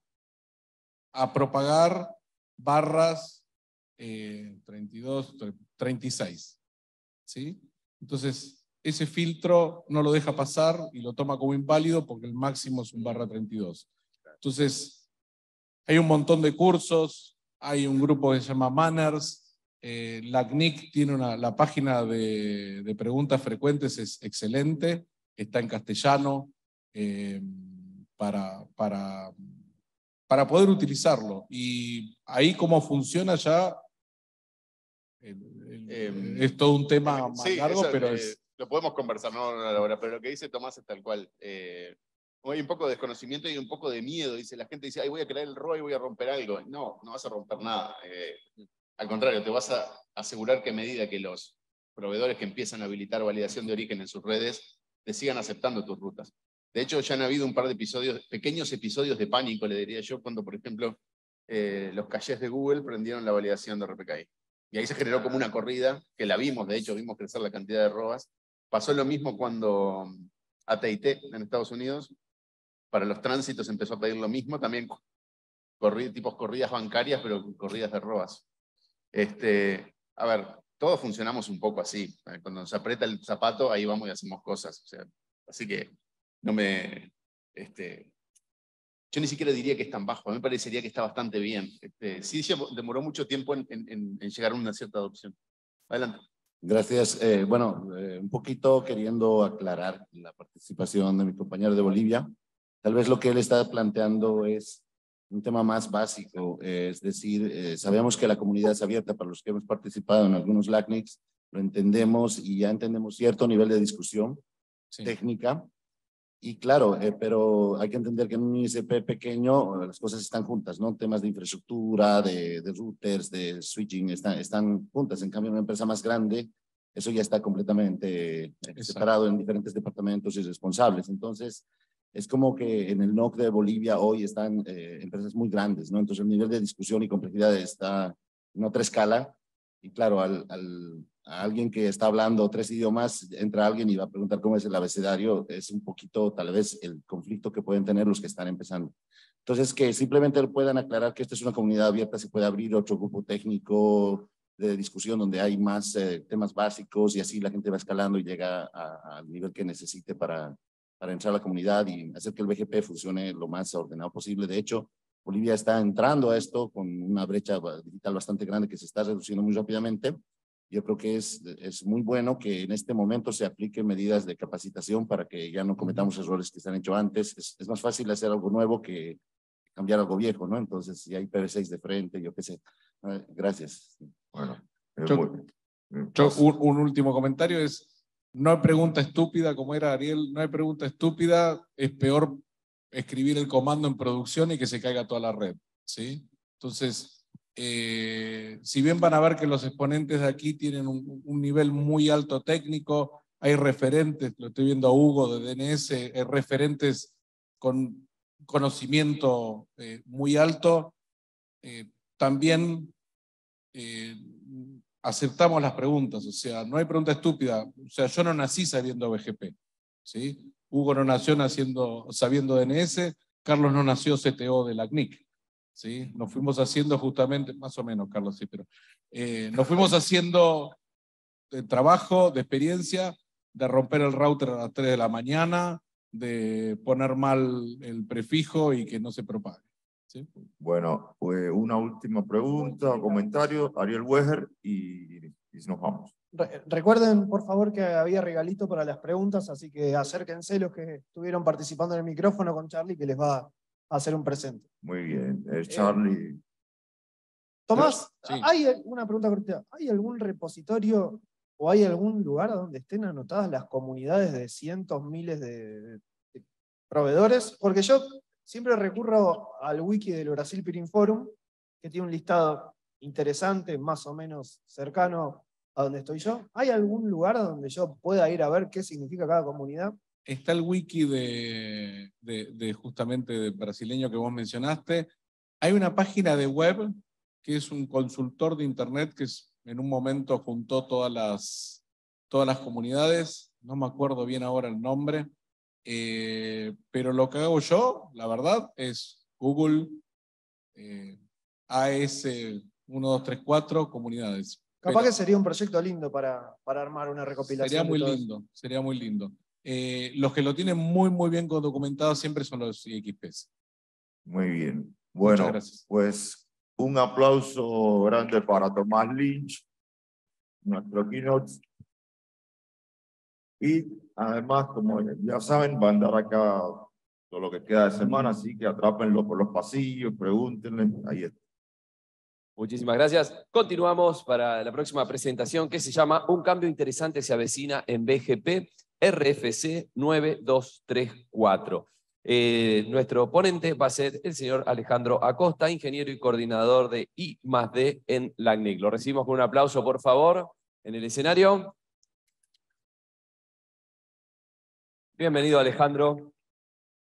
a propagar barras eh, treinta y dos, treinta y seis. ¿Sí? Entonces, ese filtro no lo deja pasar y lo toma como inválido porque el máximo es un barra treinta y dos. Entonces, hay un montón de cursos, hay un grupo que se llama Manners, eh, la C N I C tiene una, la página de, de preguntas frecuentes, es excelente, está en castellano, eh, para, para, para poder utilizarlo. Y ahí cómo funciona ya, el, el, Eh, es todo un tema eh, más sí, largo, eso, pero eh, es... lo podemos conversar, no ahora, pero lo que dice Tomás es tal cual. Eh, hay un poco de desconocimiento y un poco de miedo. Dice, la gente dice, ay, voy a crear el R O I y voy a romper algo. No, no vas a romper nada. Eh, al contrario, te vas a asegurar que a medida que los proveedores que empiezan a habilitar validación de origen en sus redes, te sigan aceptando tus rutas. De hecho, ya han habido un par de episodios, pequeños episodios de pánico, le diría yo, cuando, por ejemplo, eh, los caches de Google prendieron la validación de R P K I. Y ahí se generó como una corrida, que la vimos, de hecho, vimos crecer la cantidad de robas. Pasó lo mismo cuando A T and T en Estados Unidos, para los tránsitos empezó a pedir lo mismo, también corri tipos corridas bancarias, pero corridas de robas. Este, a ver, todos funcionamos un poco así. Cuando nos aprieta el zapato, ahí vamos y hacemos cosas. O sea, así que no me... Este, yo ni siquiera diría que es tan bajo, a mí me parecería que está bastante bien. Este, sí, demoró mucho tiempo en, en, en llegar a una cierta adopción. Adelante. Gracias. Eh, bueno, eh, un poquito queriendo aclarar la participación de mi compañero de Bolivia. Tal vez lo que él está planteando es un tema más básico, eh, es decir, eh, sabemos que la comunidad es abierta para los que hemos participado en algunos L A C N I Cs, lo entendemos y ya entendemos cierto nivel de discusión sí. técnica. Y claro, eh, pero hay que entender que en un I S P pequeño las cosas están juntas, ¿no? Temas de infraestructura, de, de routers, de switching, están, están juntas. En cambio, en una empresa más grande, eso ya está completamente Exacto. separado en diferentes departamentos y responsables. Entonces, es como que en el N O C de Bolivia hoy están eh, empresas muy grandes, ¿no? Entonces, el nivel de discusión y complejidad está en otra escala. Y claro, al, al, a alguien que está hablando tres idiomas, entra alguien y va a preguntar cómo es el abecedario, es un poquito tal vez el conflicto que pueden tener los que están empezando. Entonces, que simplemente puedan aclarar que esta es una comunidad abierta, se puede abrir otro grupo técnico de discusión donde hay más eh, temas básicos y así la gente va escalando y llega al nivel que necesite para, para entrar a la comunidad y hacer que el B G P funcione lo más ordenado posible. De hecho, Bolivia está entrando a esto con una brecha digital bastante grande que se está reduciendo muy rápidamente. Yo creo que es, es muy bueno que en este momento se apliquen medidas de capacitación para que ya no cometamos errores que se han hecho antes. Es, es más fácil hacer algo nuevo que cambiar algo viejo, ¿no? Entonces, si hay I P v seis de frente, yo qué sé. Gracias. Bueno, yo, muy, yo, un, un último comentario es, no hay pregunta estúpida, como era Ariel, no hay pregunta estúpida, es peor escribir el comando en producción y que se caiga toda la red, ¿sí? Entonces, eh, si bien van a ver que los exponentes de aquí tienen un, un nivel muy alto técnico, hay referentes, lo estoy viendo a Hugo de D N S, hay referentes con conocimiento eh, muy alto, eh, también eh, aceptamos las preguntas, o sea, no hay pregunta estúpida, o sea, yo no nací sabiendo B G P, ¿sí? Hugo no nació naciendo, sabiendo D N S, Carlos no nació C T O de la C N I C, ¿sí? Nos fuimos haciendo justamente, más o menos Carlos sí, pero eh, nos fuimos haciendo de trabajo, de experiencia, de romper el router a las tres de la mañana, de poner mal el prefijo y que no se propague. ¿Sí? Bueno, pues una última pregunta, comentario, Ariel Weger, y, y nos vamos. Re recuerden, por favor, que había regalito para las preguntas, así que acérquense los que estuvieron participando en el micrófono con Charlie, que les va a hacer un presente. Muy bien, eh, Charlie. Eh, Tomás, sí. hay una pregunta cortita. ¿Hay algún repositorio o hay algún lugar donde estén anotadas las comunidades de cientos, miles de, de proveedores? Porque yo siempre recurro al wiki del Brasil Peering Forum, que tiene un listado interesante, más o menos cercano a donde estoy yo. ¿Hay algún lugar donde yo pueda ir a ver qué significa cada comunidad? Está el wiki de, de, de justamente de brasileño que vos mencionaste. Hay una página de web que es un consultor de internet que es, en un momento juntó todas las, todas las comunidades. No me acuerdo bien ahora el nombre. Eh, pero lo que hago yo, la verdad, es Google eh, A S uno dos tres cuatro comunidades. Capaz Pero que sería un proyecto lindo para, para armar una recopilación. sería muy de todo lindo, eso. sería muy lindo. Eh, los que lo tienen muy, muy bien documentado siempre son los I X Ps. Muy bien. Muchas Bueno, gracias. pues un aplauso grande para Tomás Lynch, nuestro keynote. Y además, como ya saben, va a andar acá todo lo que queda de semana, así que atrápenlo por los pasillos, pregúntenle, ahí está. Muchísimas gracias. Continuamos para la próxima presentación que se llama Un cambio interesante se avecina en B G P, R F C nueve dos tres cuatro. Eh, nuestro ponente va a ser el señor Alejandro Acosta, ingeniero y coordinador de I más D en LACNIC. Lo recibimos con un aplauso, por favor, en el escenario. Bienvenido, Alejandro.